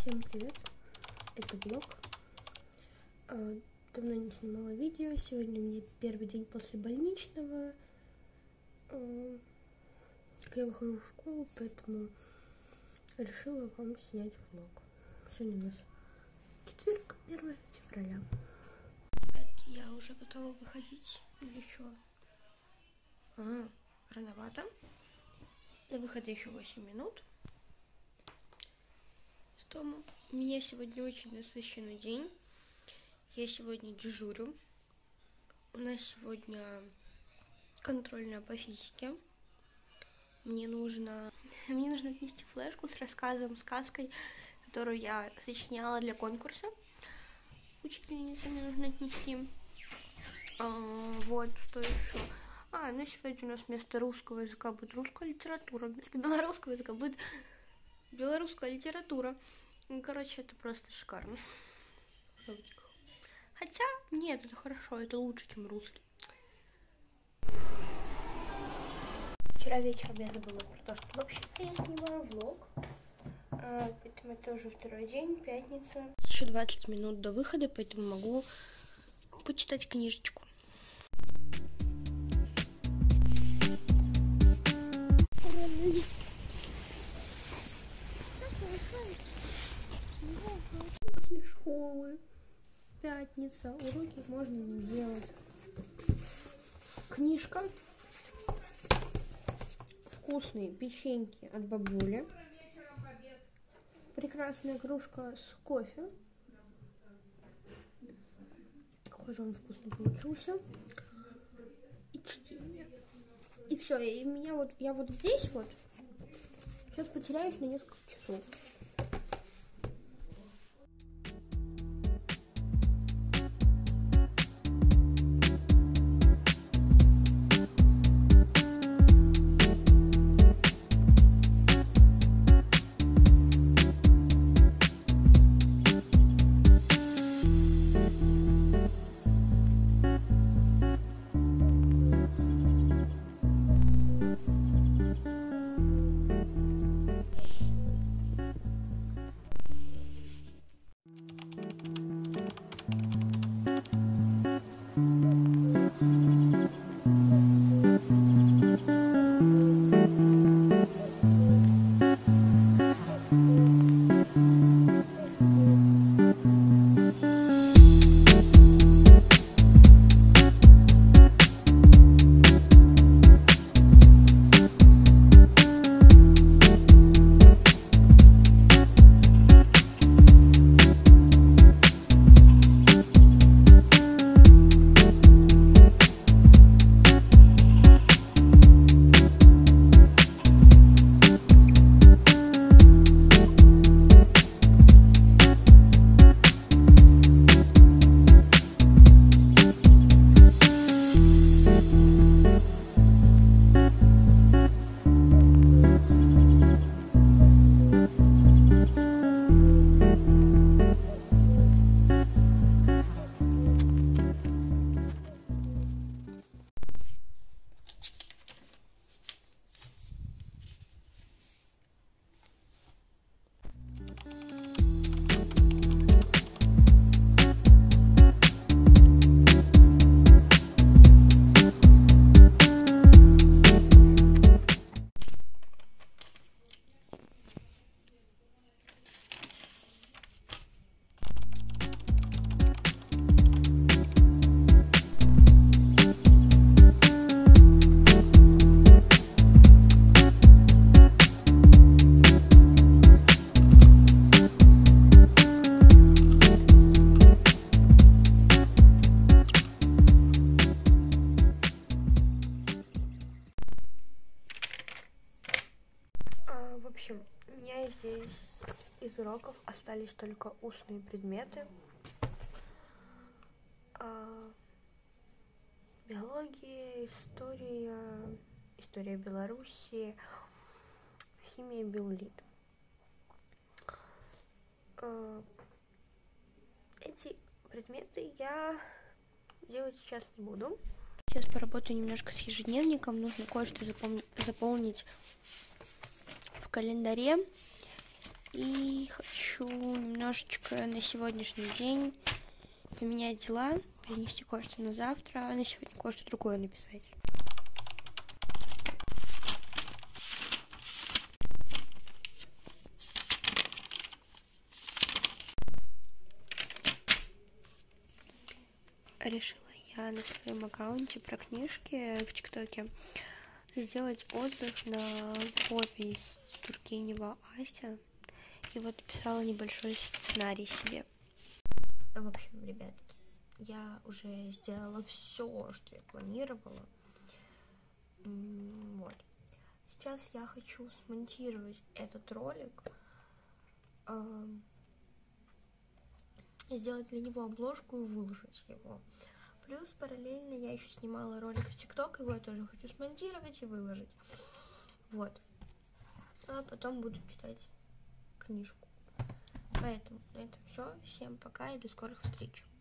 Всем привет, это влог. Давно не снимала видео, сегодня мне первый день после больничного. Я выхожу в школу, поэтому решила вам снять влог. Сегодня у нас четверг, 1 февраля. Ребятки, я уже готова выходить. Еще рановато. До выхода еще 8 минут. У меня сегодня очень насыщенный день. Я сегодня дежурю. У нас сегодня контрольная по физике. Мне нужно отнести флешку с рассказом, сказкой, которую я сочиняла для конкурса. Учительнице мне нужно отнести. Вот, что еще. Ну сегодня у нас вместо русского языка будет русская литература, вместо белорусского языка будет белорусская литература. Короче, это просто шикарно. Хотя, нет, это хорошо, это лучше, чем русский. Вчера вечером я забыла про то, что вообще-то я снимаю влог. Поэтому это уже второй день, пятница. Еще 20 минут до выхода, поэтому могу почитать книжечку. После школы, пятница, уроки можно не делать. Книжка, вкусные печеньки от бабули, прекрасная кружка с кофе. Какой же он вкусный получился. И чтение. И все, я вот здесь вот сейчас потеряюсь на несколько часов. В общем, у меня здесь из уроков остались только устные предметы. Биология, история Беларуси, химия, биолит. Эти предметы я делать сейчас не буду. Сейчас поработаю немножко с ежедневником. Нужно кое-что заполнить в календаре. И хочу немножечко на сегодняшний день поменять дела, перенести кое-что на завтра, а на сегодня кое-что другое написать. Решила я на своем аккаунте про книжки в ТикТоке сделать отзыв на повесть Тургенева «Ася». И вот написала небольшой сценарий себе. В общем, ребятки, я уже сделала все, что я планировала. Вот. Сейчас я хочу смонтировать этот ролик, сделать для него обложку и выложить его. Плюс параллельно я еще снимала ролик в ТикТок, его я тоже хочу смонтировать и выложить. Вот. А потом буду читать книжку. Поэтому на этом все. Всем пока и до скорых встреч.